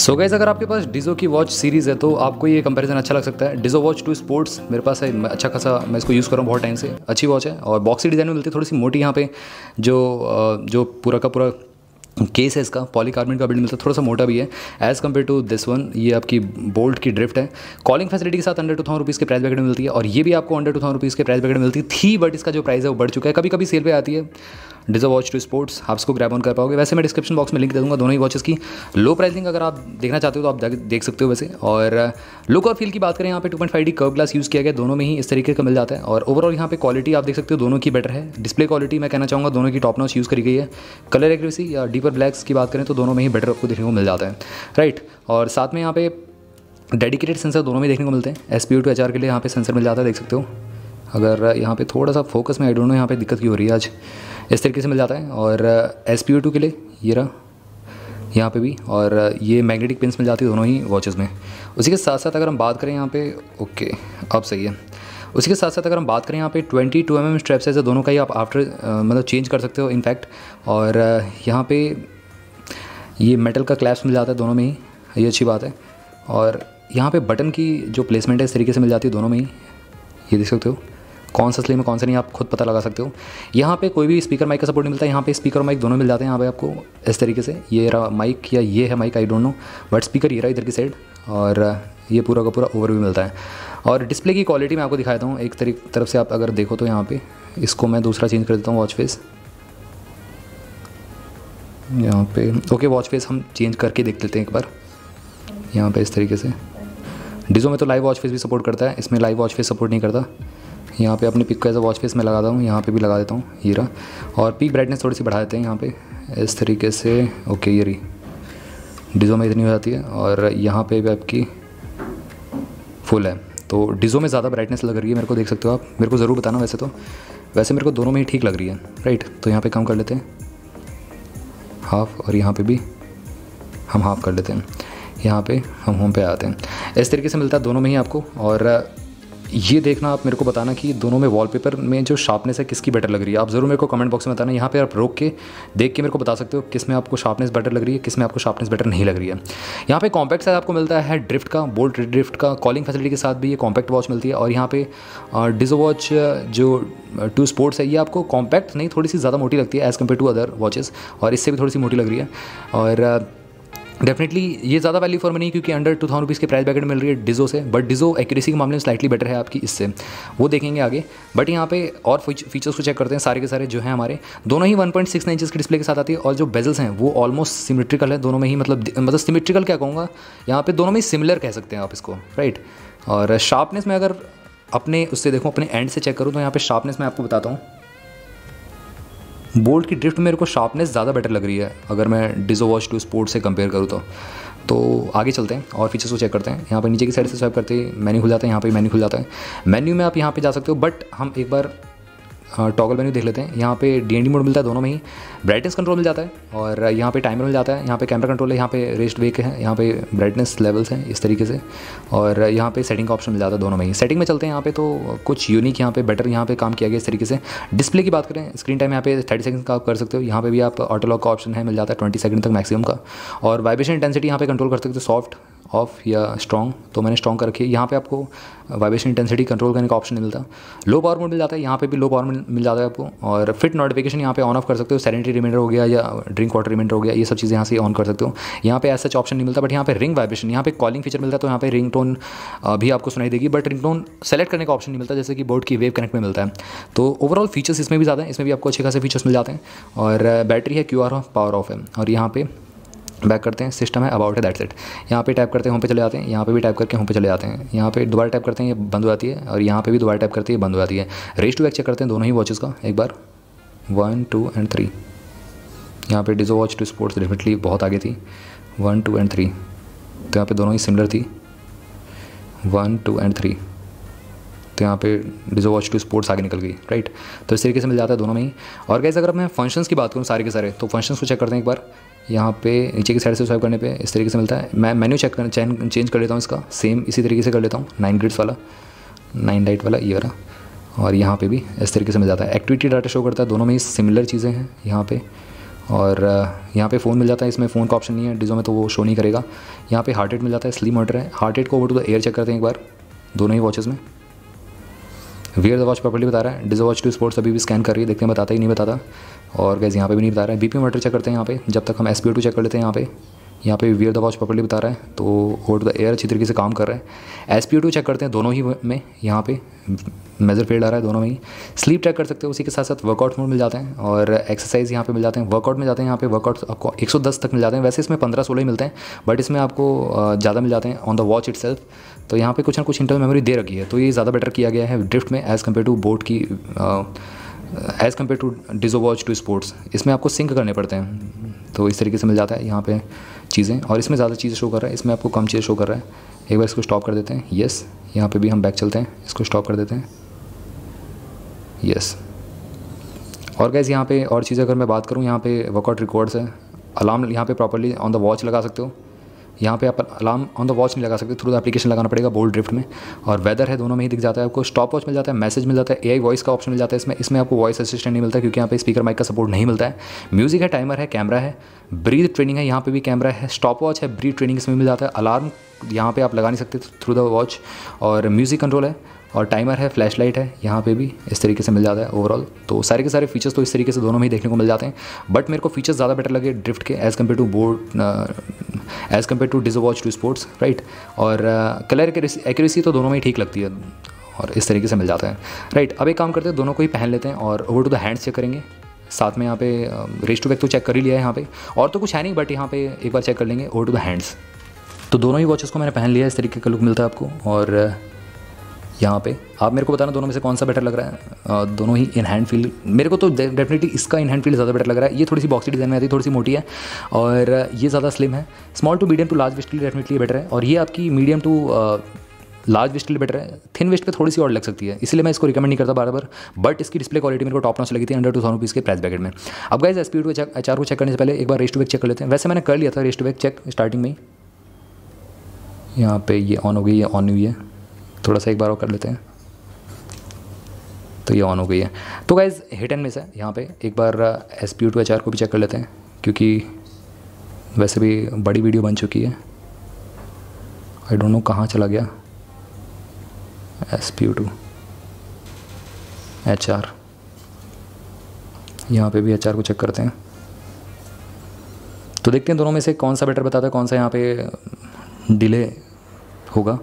सो guys, अगर आपके पास डिज़ो की वॉच सीरीज़ है तो आपको ये कंपैरिजन अच्छा लग सकता है। डिज़ो वॉच 2 स्पोर्ट्स मेरे पास है, अच्छा खासा मैं इसको यूज़ कर रहा हूँ बहुत टाइम से। अच्छी वॉच है और बॉक्सी डिज़ाइन में मिलती है, थोड़ी सी मोटी। यहाँ पे जो पूरा का पूरा केस है इसका पॉलीकार्बोनेट का बिल्ड मिलता है, थोड़ा सा मोटा भी है as compare to this one. ये आपकी बोल्ट की ड्रिफ्ट है। कॉलिंग फैसिलिटी के साथ अंडर 2000 रुपीज़ के प्राइस ब्रैकेट में मिलती है और ये भी आपको अंडर 2000 रुपीज़ के प्राइस ब्रैकेट में मिलती थी, बट इसका जो प्राइस है वो बढ़ चुका है। कभी कभी सेल पे आती है डिज़ो वॉच 2 स्पोर्ट्स, आप इसको ग्रैब ऑन कर पाओगे। वैसे मैं डिस्क्रिप्शन बॉक्स में लिंक दे दूँगा दोनों ही वॉचेस की। लो प्राइसिंग अगर आप देखना चाहते हो तो आप देख सकते हो वैसे। और लुक और फील की बात करें, यहाँ पे 2.5D कर्व ग्लास यूज़ किया गया, दोनों में ही इस तरीके का मिल जाता है। और ओवरऑल यहाँ पे क्वालिटी आप देख सकते हो दोनों की बेटर है। डिस्प्ले क्वालिटी मैं कहना चाहूँगा दोनों की टॉप नॉच यूज़ करी गई है। कलर एक्यूरेसी या डीपर ब्लैक्स की बात करें तो दोनों में ही बेटर आपको देखने को मिल जाता है, राइट। और साथ में यहाँ पे डेडिकेटेड सेंसर दोनों में देखने को मिलते हैं। SPO2 HR के लिए यहाँ पे सेंसर मिल जाता है, देख सकते हो। अगर यहाँ पे थोड़ा सा फोकस में आई डोंट नो यहाँ पे दिक्कत क्यों हो रही है आज, इस तरीके से मिल जाता है। और SPO2 के लिए ये रहा यहाँ पे भी, और ये मैग्नेटिक पिन्स मिल जाती है दोनों ही वॉचेस में। उसी के साथ साथ अगर हम बात करें यहाँ पे, ओके अब सही है। उसी के साथ साथ अगर हम बात करें यहाँ पे 22 mm स्ट्रैप्स है, दोनों का ही आप आफ्टर मतलब चेंज कर सकते हो इनफैक्ट। और यहाँ पे ये मेटल का क्लैप्स मिल जाता है दोनों में ही, ये अच्छी बात है। और यहाँ पे बटन की जो प्लेसमेंट है इस तरीके से मिल जाती है दोनों में ही, ये देख सकते हो। कौन सा स्लिम है कौन सा नहीं आप खुद पता लगा सकते हो। यहाँ पे कोई भी स्पीकर माइक का सपोर्ट नहीं मिलता, यहाँ पे स्पीकर माइक दोनों मिल जाते हैं। यहाँ पे आपको इस तरीके से ये रहा माइक या ये है mic, I don't know, but speaker ये रहा इधर की साइड। और ये पूरा का पूरा ओवरव्यू मिलता है। और डिस्प्ले की क्वालिटी मैं आपको दिखाता हूँ एक तरफ से। आप अगर देखो तो यहाँ पे इसको मैं दूसरा चेंज कर देता हूँ, वॉच फेस यहाँ पे। ओके, वॉच फेस हम चेंज करके देख लेते हैं एक बार यहाँ पे इस तरीके से। डिज़ो में तो लाइव वॉच फेस भी सपोर्ट करता है, इसमें लाइव वॉच फेस सपोर्ट नहीं करता। यहाँ पे अपनी पिक को एज अ वॉच फेस में लगाता हूँ, यहाँ पे भी लगा देता हूँ, ये रहा। और पीक ब्राइटनेस थोड़ी सी बढ़ा देते हैं यहाँ पे इस तरीके से। ओके, ये रही डिज़ो में इतनी हो जाती है और यहाँ पे भी आपकी फुल है। तो डिज़ो में ज़्यादा ब्राइटनेस लग रही है मेरे को, देख सकते हो आप। मेरे को ज़रूर बताना वैसे मेरे को दोनों में ही ठीक लग रही है, राइट। तो यहाँ पे कम कर लेते हैं हाफ़, और यहाँ पे भी हम हाफ़ कर लेते हैं। यहाँ पे हम होम पे आते हैं। इस तरीके से मिलता है दोनों में ही आपको। और ये देखना आप मेरे को बताना कि दोनों में वॉलपेपर में जो शार्पनेस है किसकी बेटर लग रही है। आप ज़रूर मेरे को कमेंट बॉक्स में बताना। यहाँ पे आप रोक के देख के मेरे को बता सकते हो किस में आपको शार्पनेस बेटर लग रही है, किस में आपको शार्पनेस बेटर नहीं लग रही है। यहाँ पे कॉम्पैक्ट साइज आपको मिलता है ड्रिफ्ट का, बोल्ट ड्रिफ्ट का। कॉलिंग फैसिलिटी के साथ भी ये कॉम्पैक्ट वॉच मिलती है। और यहाँ पे डिज़ो वॉच जो 2 स्पोर्ट्स है ये आपको कॉम्पैक्ट नहीं, थोड़ी सी ज़्यादा मोटी लगती है as compare to other watches, और इससे भी थोड़ी सी मोटी लग रही है। और डेफिनेटली ये ज़्यादा वैल्यू फॉर मनी क्योंकि अंडर 2000 रुपीज़ के प्राइस ब्रैकेट मिल रही है डिज़ो से। बट डिज़ो एक्यूरेसी के मामले में स्लाइटली बेटर है आपकी इससे, वो देखेंगे आगे। बट यहाँ पे और फीचर्स को चेक करते हैं। सारे के सारे जो हैं हमारे दोनों ही 1.6 इंचेस की डिस्प्ले के साथ आती है। और जो बेजल्स हैं वो ऑलमोस्ट सिमेट्रिकल है दोनों में ही, मतलब सिमेट्रिकल क्या कहूँगा, यहाँ पे दोनों में ही सिमिलर कह सकते हैं आप इसको, राइट। और शार्पनेस में अगर अपने उससे देखो, अपने एंड से चेक करूँ तो यहाँ पे शार्पनेस मैं आपको बताता हूँ। बोल्ट की ड्रिफ्ट मेरे को शार्पनेस ज़्यादा बेटर लग रही है अगर मैं डिज़ो वॉच 2 स्पोर्ट्स से कंपेयर करूँ तो आगे चलते हैं और फीचर्स को चेक करते हैं। यहाँ पे नीचे की साइड से स्वाइप करते ही मेन्यू खुल जाता है। यहाँ पे मेन्यू खुल जाता है। मेन्यू में आप यहाँ पे जा सकते हो, बट हम एक बार टॉगल मेन्यू देख लेते हैं। यहाँ पे DND मोड मिलता है दोनों में ही। ब्राइटनेस कंट्रोल मिल जाता है और यहाँ पे टाइमर मिल जाता है। यहाँ पे कैमरा कंट्रोल है, यहाँ पे रेस्ट वेक है, यहाँ पे ब्राइटनेस लेवल्स हैं इस तरीके से। और यहाँ पे सेटिंग का ऑप्शन मिल जाता है दोनों में ही। सेटिंग में चलते हैं यहाँ पे तो कुछ यूनिक यहाँ पे बेटर यहाँ पे काम किया गया इस तरीके से। डिस्प्ले की बात करें, स्क्रीन टाइम यहाँ पे 30 सेकंड का आप कर सकते हो। यहाँ पे भी आप ऑटो लॉक का ऑप्शन है, मिल जाता है 20 सेकंड तक मैक्सिमम का। और वाइब्रेशन इंटेंसिटी यहाँ पे कंट्रोल कर सकते हो, सॉफ्ट, ऑफ या स्ट्रॉन्ग। तो मैंने स्ट्रॉन्ग कर रखी है। यहाँ पे आपको वाइब्रेशन इंटेंसिटी कंट्रोल करने का ऑप्शन नहीं मिलता। लो पावर मोड मिल जाता है, यहाँ पे भी लो पावर मिल जाता है आपको। और फिट नोटिफिकेशन यहाँ पे ऑन ऑफ कर सकते हो। सैनिटरी रिमाइंडर हो गया या ड्रिंक वाटर रिमाइंडर हो गया, ये सब चीज़ें यहाँ से ऑन कर सकते हो। यहाँ पे ऐसा ऑप्शन नहीं मिलता। बट यहाँ पे रिंग वाइब्रेशन, यहाँ पे कॉलिंग फीचर मिलता है तो यहाँ पे रिंग टोन भी आपको सुनाई देगी, बट रिंग टोन सेलेक्ट करने का ऑप्शन नहीं मिलता जैसे कि बोर्ड की वेव कनेक्ट में मिलता है। तो ओवरऑल फीचर्स इसमें भी ज़्यादा है, इसमें भी आपको अच्छे खासे फीचर्स मिल जाते हैं। और बैटरी है, QR ऑफ, पावर ऑफ है। और यहाँ पे बैक करते हैं, सिस्टम है, अबाउट है, दैट्स इट। यहाँ पे टाइप करते हैं, होम पे चले जाते हैं। यहाँ पे भी टाइप करके होम पे चले जाते हैं। यहाँ पे दोबारा टाइप करते हैं, ये बंद हो जाती है। और यहाँ पे भी दोबारा टाइप करते हैं, ये बंद हो जाती है। रेस टू बैक चेक करते हैं दोनों ही वॉचेस का एक बार, 1, 2 और 3। यहाँ पे डिज़ो वॉच 2 स्पोर्ट्स डेफिनेटली बहुत आगे थी, 1, 2 और 3। तो यहाँ पे दोनों ही सिमिलर थी, 1, 2 और 3। तो यहाँ पे डिज़ो वॉच 2 स्पोर्ट्स आगे निकल गई, राइट। तो इस तरीके से मिल जाता है दोनों में ही। और गाइस अगर मैं फंक्शंस की बात करूँ सारे के सारे, तो फंक्शंस को चेक करते हैं एक बार। यहाँ पे नीचे की साइड से स्वाइप करने पे इस तरीके से मिलता है। मैं मेन्यू चेंज कर लेता हूँ इसका, सेम इसी तरीके से कर लेता हूँ। 9 ग्रिड्स वाला, 9 लाइट वाला, ये रहा। और यहाँ पे भी इस तरीके से मिल जाता है। एक्टिविटी डाटा शो करता है, दोनों में ही सिमिलर चीज़ें हैं यहाँ पे। और यहाँ पे फ़ोन मिल जाता है, इसमें फ़ोन का ऑप्शन नहीं है, डिज़ो में तो वो शो नहीं करेगा। यहाँ पे हार्ट रेट मिल जाता है, स्लीप मॉनिटर है। हार्ट रेट को over to the air check करते हैं एक बार दोनों ही वॉचेस में। वियर द वॉच प्रॉपर्ली बता रहा है। डिज़ो वॉच 2 स्पोर्ट्स अभी भी स्कैन कर रही है, देखते हैं बताता ही नहीं बताता। और गैस यहाँ पे भी नहीं बता रहा है। बीपी मॉनिटर चेक करते हैं यहाँ पे, जब तक हम SpO2 चेक कर लेते हैं। यहाँ पे वियर द वॉच प्रॉपर्ली बता रहा है, तो ओवर टू द एयर अच्छी तरीके से काम कर रहा है। SpO2 चेक करते हैं दोनों ही में, यहाँ पे मेजर फील्ड आ रहा है दोनों में ही। स्लीप ट्रैक कर सकते हो, उसी के साथ साथ वर्कआउट मोड मिल जाते हैं और एक्सरसाइज यहाँ पे मिल जाते हैं। वर्कआउट में जाते हैं यहाँ पे, वर्कआउट आपको 110 तक मिल जाते हैं। वैसे इसमें 15-16 ही मिलते हैं, बट इसमें आपको ज़्यादा मिल जाते हैं ऑन द वॉच इटसेल्फ। तो यहाँ पे कुछ ना कुछ इंटरनल मेमोरी दे रखी है, तो ये ज़्यादा बेटर किया गया है ड्रिफ्ट में एज़ कम्पेयर टू बोट की, as compare to Dizo watch 2 sports. इसमें आपको सिंक करने पड़ते हैं, तो इस तरीके से मिल जाता है यहाँ पे चीज़ें। और इसमें ज़्यादा चीज़ें शो कर रहा है, इसमें आपको कम चीज़ें शो कर रहा है। एक बार इसको स्टॉप कर देते हैं, येस। यहाँ पे भी हम बैक चलते हैं, इसको स्टॉप कर देते हैं, येस। और गाइस यहाँ पे और चीज़ें अगर मैं बात करूँ, यहाँ पे वर्कआउट रिकॉर्ड्स है। अलार्म यहाँ पे प्रॉपर्ली ऑन द वॉच लगा सकते हो। यहाँ पे आप अलार्म ऑन द वॉच नहीं लगा सकते, थ्रू द एप्लीकेशन लगाना पड़ेगा बोल्ड ड्रिफ्ट में। और वेदर है, दोनों में ही दिख जाता है आपको। स्टॉप वॉच मिल जाता है, मैसेज मिल जाता है, AI वॉइस का ऑप्शन मिल जाता है इसमें आपको वॉइस असिस्टेंट नहीं मिलता क्योंकि यहाँ पे स्पीकर माइक का सपोर्ट नहीं मिलता है। म्यूजिक है, टाइमर है, कैमरा है, ब्रीथ ट्रेनिंग है, यहाँ पे भी कैमरा है। स्टॉप वॉच है, ब्रीथ ट्रेनिंग इसमें मिल जाता है। अलार्म यहाँ पे आप लगा नहीं सकते थ्रू द वॉच। और म्यूजिक कंट्रोल है और टाइमर है, फ्लैश लाइट है, यहाँ पे भी इस तरीके से मिल जाता है ओवरऑल। तो सारे के सारे फीचर्स तो इस तरीके से दोनों में ही देखने को मिल जाते हैं। बट मेरे को फीचर्स ज़्यादा बेटर लगे ड्रिफ्ट के as compare to Boat, as compare to Dizo watch 2 sports, right. और कलर एक्यूरेसी तो दोनों में ही ठीक लगती है और इस तरीके से मिल जाता है, राइट। अब एक काम करते हैं, दोनों को ही पहन लेते हैं और over to the hands check करेंगे साथ में। यहाँ पे रेस टू बैक तो चेक कर ही लिया है यहाँ पे, और तो कुछ है नहीं, बट यहाँ पे एक बार चेक कर लेंगे ओवर टू द हैंड्स। तो दोनों ही वॉचेस को मैंने पहन लिया है, इस तरीके का लुक मिलता है आपको। और यहाँ पे आप मेरे को बताना दोनों में से कौन सा बेटर लग रहा है। दोनों ही इन हैंड फील, मेरे को तो डेफिनेटली इसका इन हैंड फील ज़्यादा बेटर लग रहा है। ये थोड़ी सी बॉक्सी डिज़ाइन में आती है, थोड़ी सी मोटी है, और ये ज़्यादा स्लिम है। Small to medium to large wrist के लिए डेफिनेटली बेटर है, और ये आपकी मीडियम टू लार्ज वेस्ट के लिए बेटर है। थिन वेस्ट पे थोड़ी सी और लग सकती है, इसलिए मैं इसको रिकमेंड नहीं करता बार। बट इसकी डिस्प्ले क्वालिटी मेरे को टॉप नॉच लगी थी अंडर 2000 रुपीज़ के प्राइस ब्रैकेट में। अब गाइस SpO2 HR को चेक करने से पहले एक बार रेस टू बैक चेक कर लेते हैं। वैसे मैंने कर लिया था race to back check starting में ही। यहाँ पे ये ऑन हो गई, ये ऑन हुई है, थोड़ा सा एक बार और कर लेते हैं, तो ये ऑन हो गई है। तो गाइज हिट एंड मिस है यहाँ पे। एक बार SpO2 HR को भी चेक कर लेते हैं, क्योंकि वैसे भी बड़ी वीडियो बन चुकी है। आई डोंट नो कहाँ चला गया SpO2 HR। यहाँ पे भी HR को चेक करते हैं, तो देखते हैं दोनों में से कौन सा बेटर बताता है, कौन सा यहाँ पे डिले होगा।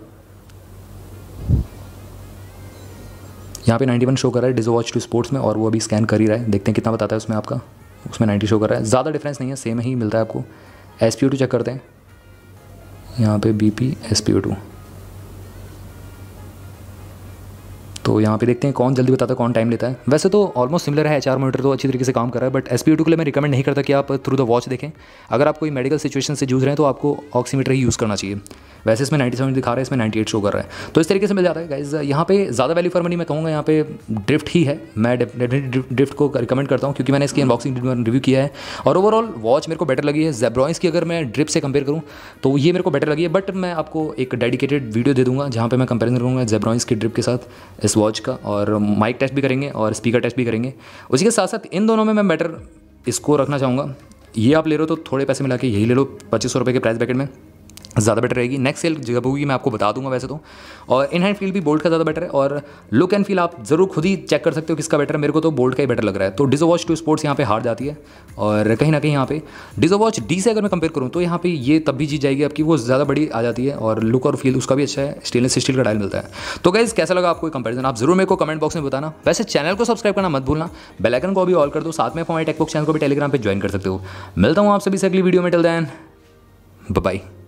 यहाँ पे 91 शो कर रहा है डिज़ो वॉच 2 स्पोर्ट्स में, और वो अभी स्कैन कर ही रहा है। देखते हैं कितना बताता है उसमें आपका। उसमें 90 शो कर रहा है, ज़्यादा डिफरेंस नहीं है, सेम ही मिलता है आपको। SpO2 चेक करते हैं, यहाँ पे BP SpO2, तो यहाँ पे देखते हैं कौन जल्दी बताता है, कौन टाइम लेता है। वैसे तो ऑलमोस्ट सिमिलर है, HR मॉनिटर तो अच्छी तरीके से काम कर रहा है, बट SpO2 के लिए मैं रिकमेंड नहीं करता कि आप थ्रू द वॉच देखें। अगर आप कोई मेडिकल सिचुएशन से जूझ रहे हैं तो आपको ऑक्सीमीटर ही यूज़ करना चाहिए। वैसे इसमें 97 दिखा रहा है, इसमें 98 शो कर रहा है, तो इस तरीके से मिल जाता है गाइज। यहाँ पे ज़्यादा वैल्यू फॉर मनी मैं कहूँगा यहाँ पे ड्रिफ्ट ही है। मैं डेफिनेटली ड्रिफ्ट को रिकमेंड करता हूँ, क्योंकि मैंने इसकी अनबॉक्सिंग रिव्यू किया है और ओवरऑल वॉच मेरे को बेटर लगी है। ज़ेब्रॉइस की अगर मैं ड्रिफ्ट से कंपेयर करूँ तो ये मेरे को बेटर लगी है, बट मैं आपको एक डेडिकेटेड वीडियो दे दूँगा जहाँ पर मैं कंपेरिजन करूँगा ज़ेब्रॉइस की ड्रिफ्ट के साथ इस वॉच का, और माइक टेस्ट भी करेंगे और स्पीकर टेस्ट भी करेंगे। उसी के साथ साथ इन दोनों में मैं बेटर इसको रखना चाहूँगा। ये आप ले रहे हो तो थोड़े पैसे मिला के यही ले लो, 2500 रुपये के प्राइस ब्रैकेट में ज़्यादा बेटर रहेगी। नेक्स्ट सेल जब होगी मैं आपको बता दूंगा वैसे तो। और इन हैंड फील भी बोल्ट का ज़्यादा बेटर है, और लुक एंड फील आप ज़रूर खुद ही चेक कर सकते हो किसका बेटर है। मेरे को तो बोल्ट का ही बेटर लग रहा है। तो डिज़ो वॉच 2 स्पोर्ट्स यहाँ पे हार जाती है, और कहीं ना कहीं यहाँ पे डिज़ो वॉच D से अगर मैं कंपेयर करूँ तो यहाँ पे ये तब भी जीत जाएगी आपकी, वो ज़्यादा बड़ी आ जाती है और लुक और फील उसका भी अच्छा है। स्टेनलेस स्टील का डायल मिलता है। तो गाइस कैसा लगा आपको कंपेरिजन, आप जरूर मेरे को कमेंट बॉक्स में बताना। वैसे चैनल को सब्सक्राइब करना मत भूलना, बेल आइकन को भी ऑल कर दो, साथ में हमारे टेक बॉक्स चैनल को भी टेलीग्राम पर ज्वाइन कर सकते हो। मिलता हूँ आप सभी से अगली वीडियो में, टिल देन बाय बाय।